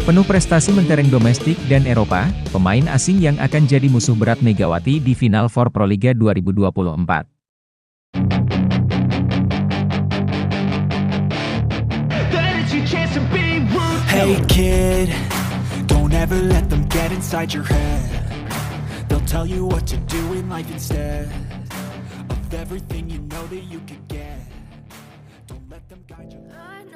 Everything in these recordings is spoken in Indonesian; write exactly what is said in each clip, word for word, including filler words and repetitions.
Penuh prestasi mentereng domestik dan Eropa, pemain asing yang akan jadi musuh berat Megawati di Final Four Proliga dua ribu dua puluh empat. Hey kid, don't ever let them get inside your head. They'll tell you what to do in life instead of everything you know that you could get. Don't let them guide you.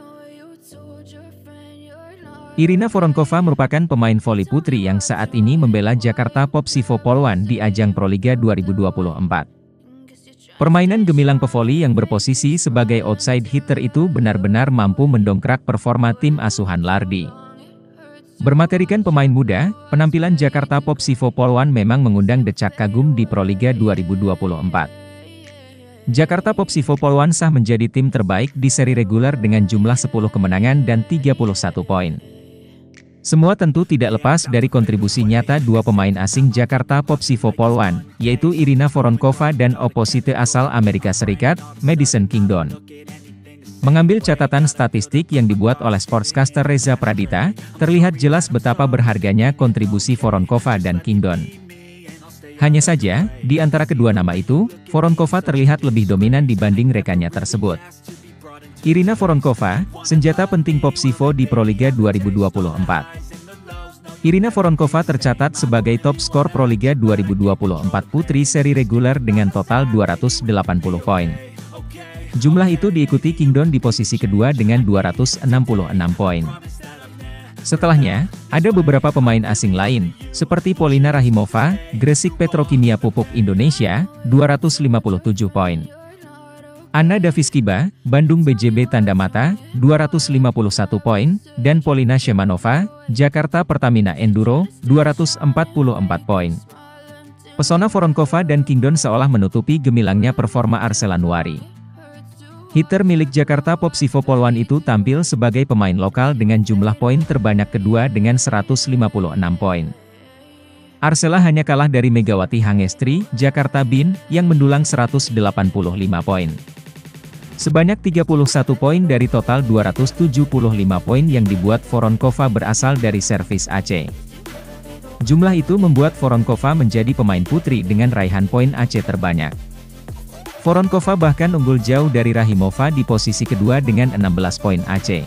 Irina Voronkova merupakan pemain voli putri yang saat ini membela Jakarta Popsivo Poluan di ajang Proliga dua ribu dua puluh empat. Permainan gemilang pevoli yang berposisi sebagai outside hitter itu benar-benar mampu mendongkrak performa tim asuhan Lardi. Bermaterikan pemain muda, penampilan Jakarta Popsivo Poluan memang mengundang decak kagum di Proliga dua ribu dua puluh empat. Jakarta Popsivo Poluan sah menjadi tim terbaik di seri reguler dengan jumlah sepuluh kemenangan dan tiga puluh satu poin. Semua tentu tidak lepas dari kontribusi nyata dua pemain asing Jakarta Popsivo Poluan, yaitu Irina Voronkova dan oposite asal Amerika Serikat, Madison Kingdon. Mengambil catatan statistik yang dibuat oleh sportscaster Reza Pradita, terlihat jelas betapa berharganya kontribusi Voronkova dan Kingdon. Hanya saja, di antara kedua nama itu, Voronkova terlihat lebih dominan dibanding rekannya tersebut. Irina Voronkova, senjata penting Popsivo di Proliga dua ribu dua puluh empat. Irina Voronkova tercatat sebagai top skor Proliga dua ribu dua puluh empat putri seri reguler dengan total dua ratus delapan puluh poin. Jumlah itu diikuti Kingdon di posisi kedua dengan dua ratus enam puluh enam poin. Setelahnya, ada beberapa pemain asing lain, seperti Polina Rahimova, Gresik Petrokimia Pupuk Indonesia, dua ratus lima puluh tujuh poin. Anna Daviskiba, Bandung B J B Tanda Mata, dua ratus lima puluh satu poin, dan Polina Shemanova, Jakarta Pertamina Enduro, dua ratus empat puluh empat poin. Pesona Voronkova dan Kingdon seolah menutupi gemilangnya performa Arselanwari. Hitter milik Jakarta Popsivo Poluan itu tampil sebagai pemain lokal dengan jumlah poin terbanyak kedua dengan seratus lima puluh enam poin. Arsela hanya kalah dari Megawati Hangestri, Jakarta B I N, yang mendulang seratus delapan puluh lima poin. Sebanyak tiga puluh satu poin dari total dua ratus tujuh puluh lima poin yang dibuat Voronkova berasal dari servis Aceh. Jumlah itu membuat Voronkova menjadi pemain putri dengan raihan poin Aceh terbanyak. Voronkova bahkan unggul jauh dari Rahimova di posisi kedua dengan enam belas poin Aceh.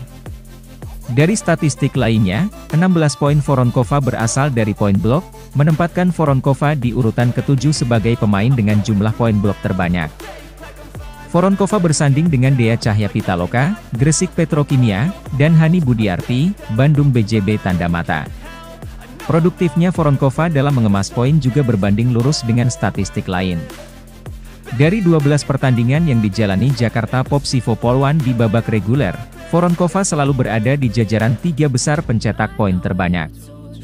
Dari statistik lainnya, enam belas poin Voronkova berasal dari poin blok, menempatkan Voronkova di urutan ketujuh sebagai pemain dengan jumlah poin blok terbanyak. Voronkova bersanding dengan Dea Cahya Pitaloka, Gresik Petrokimia, dan Hani Budiarti, Bandung B J B Tanda Mata. Produktifnya Voronkova dalam mengemas poin juga berbanding lurus dengan statistik lain. Dari dua belas pertandingan yang dijalani Jakarta Popsivo Poluan di babak reguler, Voronkova selalu berada di jajaran tiga besar pencetak poin terbanyak.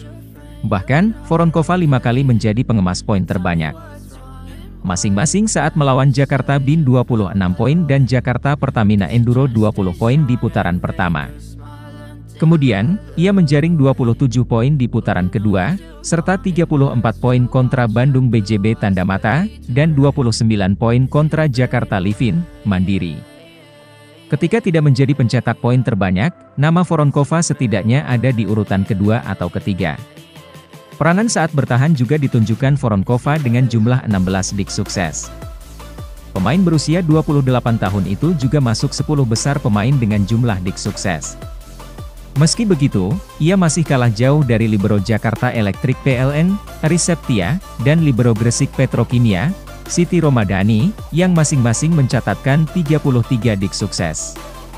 Bahkan, Voronkova lima kali menjadi pengemas poin terbanyak. Masing-masing saat melawan Jakarta B I N dua puluh enam poin dan Jakarta Pertamina Enduro dua puluh poin di putaran pertama. Kemudian, ia menjaring dua puluh tujuh poin di putaran kedua, serta tiga puluh empat poin kontra Bandung B J B Tanda Mata, dan dua puluh sembilan poin kontra Jakarta Livin, Mandiri. Ketika tidak menjadi pencetak poin terbanyak, nama Voronkova setidaknya ada di urutan kedua atau ketiga. Peranan saat bertahan juga ditunjukkan Voronkova dengan jumlah enam belas dig sukses. Pemain berusia dua puluh delapan tahun itu juga masuk sepuluh besar pemain dengan jumlah dig sukses. Meski begitu, ia masih kalah jauh dari libero Jakarta Electric P L N, Aris Septia, dan libero Gresik Petrokimia, Siti Romadhani, yang masing-masing mencatatkan tiga puluh tiga dig sukses.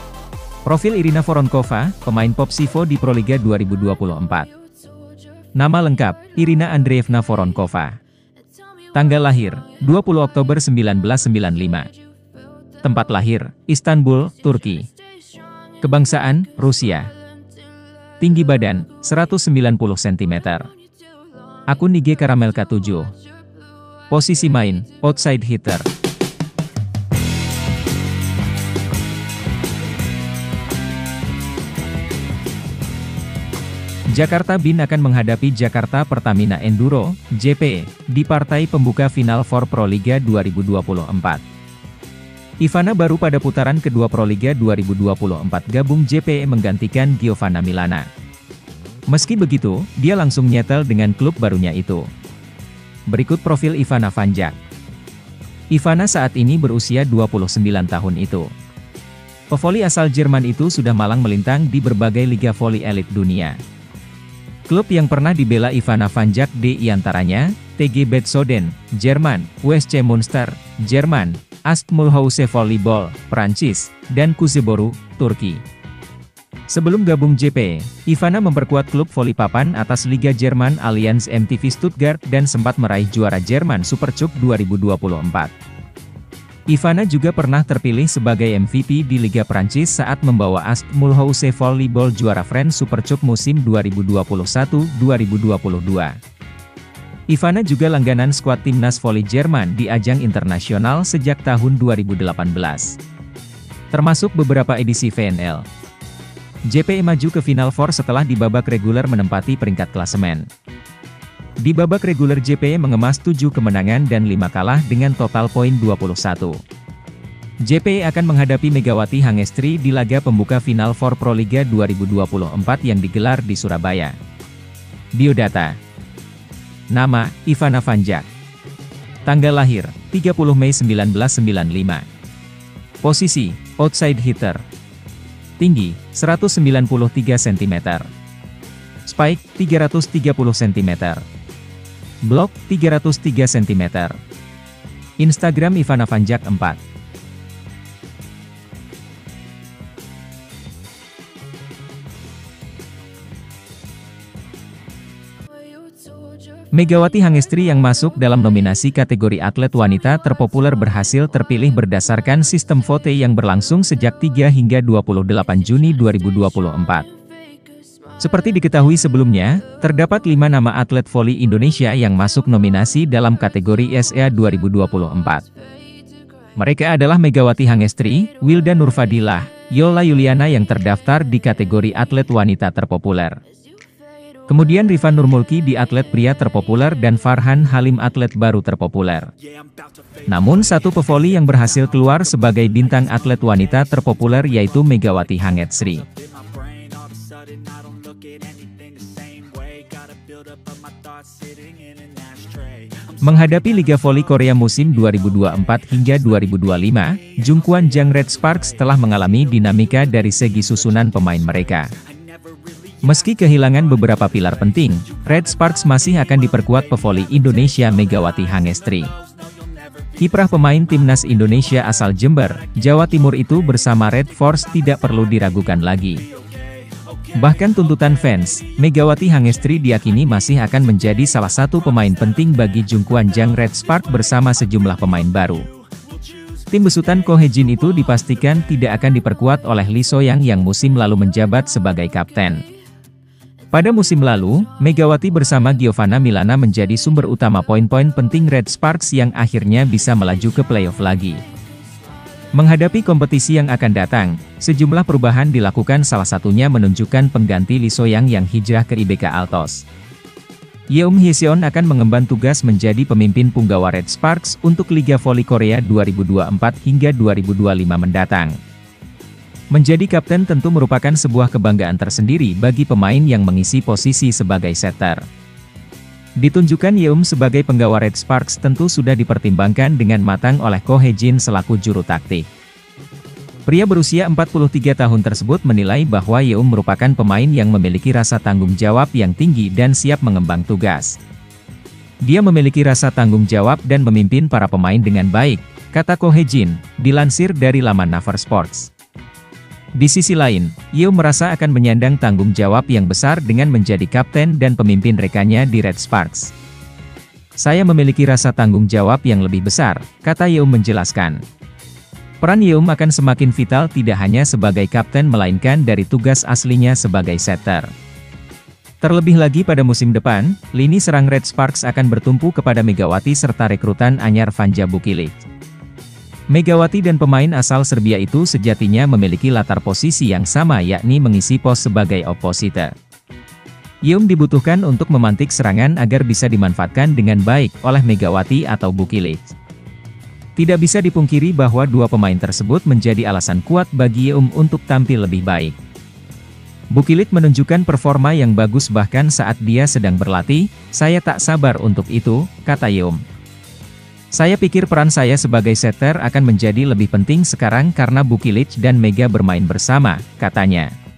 Profil Irina Voronkova, pemain Popsivo di Proliga dua ribu dua puluh empat. Nama lengkap, Irina Andreevna Voronkova. Tanggal lahir, dua puluh Oktober seribu sembilan ratus sembilan puluh lima. Tempat lahir, Istanbul, Turki. Kebangsaan, Rusia. Tinggi badan, seratus sembilan puluh sentimeter. Akun I G Karamelka tujuh. Posisi main, outside hitter. Jakarta B I N akan menghadapi Jakarta Pertamina Enduro, J P E, di partai pembuka Final Four Proliga dua ribu dua puluh empat. Ivana baru pada putaran kedua Proliga dua ribu dua puluh empat gabung J P E menggantikan Giovanna Milana. Meski begitu, dia langsung nyetel dengan klub barunya itu. Berikut profil Ivana Vanjak. Ivana saat ini berusia dua puluh sembilan tahun itu. Pevoli asal Jerman itu sudah malang melintang di berbagai liga voli elit dunia. Klub yang pernah dibela Ivana Vanjak di antaranya, T G Betsoden, Jerman, W S C Münster, Jerman, Ast Mulhouse Volleyball, Prancis, dan Kuzesboru, Turki. Sebelum gabung J P, Ivana memperkuat klub voli papan atas Liga Jerman Allianz M T V Stuttgart dan sempat meraih juara Jerman Supercup dua ribu dua puluh empat. Ivana juga pernah terpilih sebagai M V P di Liga Prancis saat membawa Ast Mulhouse Volleyball juara French Supercup musim dua ribu dua puluh satu dua ribu dua puluh dua. Ivana juga langganan skuad timnas voli Jerman di ajang internasional sejak tahun dua ribu delapan belas. Termasuk beberapa edisi V N L. J P maju ke Final Four setelah di babak reguler menempati peringkat klasemen. Di babak reguler J P mengemas tujuh kemenangan dan lima kalah dengan total poin dua puluh satu. J P akan menghadapi Megawati Hangestri di laga pembuka Final Four Proliga dua ribu dua puluh empat yang digelar di Surabaya. Biodata. Nama, Ivana Vanjak. Tanggal lahir, tiga puluh Mei seribu sembilan ratus sembilan puluh lima. Posisi, outside hitter. Tinggi, seratus sembilan puluh tiga sentimeter. Spike, tiga ratus tiga puluh sentimeter. Blok, tiga ratus tiga sentimeter. Instagram Ivana Vanjak empat. Megawati Hangestri yang masuk dalam nominasi kategori atlet wanita terpopuler berhasil terpilih berdasarkan sistem vote yang berlangsung sejak tiga hingga dua puluh delapan Juni dua ribu dua puluh empat. Seperti diketahui sebelumnya, terdapat lima nama atlet voli Indonesia yang masuk nominasi dalam kategori S E A dua ribu dua puluh empat. Mereka adalah Megawati Hangestri, Wilda Nurfadilah, Yola Yuliana yang terdaftar di kategori atlet wanita terpopuler. Kemudian Rifan Nurmulki di atlet pria terpopuler dan Farhan Halim atlet baru terpopuler. Namun satu pevoli yang berhasil keluar sebagai bintang atlet wanita terpopuler yaitu Megawati Hangestri. Menghadapi Liga Voli Korea musim dua ribu dua puluh empat hingga dua ribu dua puluh lima, Jungkwon Jang Red Sparks telah mengalami dinamika dari segi susunan pemain mereka. Meski kehilangan beberapa pilar penting, Red Sparks masih akan diperkuat pevoli Indonesia Megawati Hangestri. Kiprah pemain timnas Indonesia asal Jember, Jawa Timur itu bersama Red Force tidak perlu diragukan lagi. Bahkan tuntutan fans, Megawati Hangestri diyakini masih akan menjadi salah satu pemain penting bagi Jungkwon Jang Red Sparks bersama sejumlah pemain baru. Tim besutan Ko Hye-jin itu dipastikan tidak akan diperkuat oleh Lee So-yang yang musim lalu menjabat sebagai kapten. Pada musim lalu, Megawati bersama Giovanna Milana menjadi sumber utama poin-poin penting Red Sparks yang akhirnya bisa melaju ke playoff lagi. Menghadapi kompetisi yang akan datang, sejumlah perubahan dilakukan, salah satunya menunjukkan pengganti Lee So-yang yang hijrah ke I B K Altos. Yeom Hye-seon akan mengemban tugas menjadi pemimpin punggawa Red Sparks untuk Liga Voli Korea dua ribu dua puluh empat hingga dua ribu dua puluh lima mendatang. Menjadi kapten tentu merupakan sebuah kebanggaan tersendiri bagi pemain yang mengisi posisi sebagai setter. Ditunjukkan Yeom sebagai penggawa Red Sparks tentu sudah dipertimbangkan dengan matang oleh Ko Hye-jin selaku juru taktik. Pria berusia empat puluh tiga tahun tersebut menilai bahwa Yeom merupakan pemain yang memiliki rasa tanggung jawab yang tinggi dan siap mengemban tugas. Dia memiliki rasa tanggung jawab dan memimpin para pemain dengan baik, kata Ko Hye-jin, dilansir dari laman Naver Sports. Di sisi lain, Yeom merasa akan menyandang tanggung jawab yang besar dengan menjadi kapten dan pemimpin rekannya di Red Sparks. Saya memiliki rasa tanggung jawab yang lebih besar, kata Yeom menjelaskan. Peran Yeom akan semakin vital tidak hanya sebagai kapten melainkan dari tugas aslinya sebagai setter. Terlebih lagi pada musim depan, lini serang Red Sparks akan bertumpu kepada Megawati serta rekrutan anyar Vanja Bukilic. Megawati dan pemain asal Serbia itu sejatinya memiliki latar posisi yang sama yakni mengisi pos sebagai opposite. Yeom dibutuhkan untuk memantik serangan agar bisa dimanfaatkan dengan baik oleh Megawati atau Bukilic. Tidak bisa dipungkiri bahwa dua pemain tersebut menjadi alasan kuat bagi Yeom untuk tampil lebih baik. Bukilid menunjukkan performa yang bagus bahkan saat dia sedang berlatih. Saya tak sabar untuk itu, kata Yeom. Saya pikir peran saya sebagai setter akan menjadi lebih penting sekarang karena Bukilid dan Mega bermain bersama, katanya.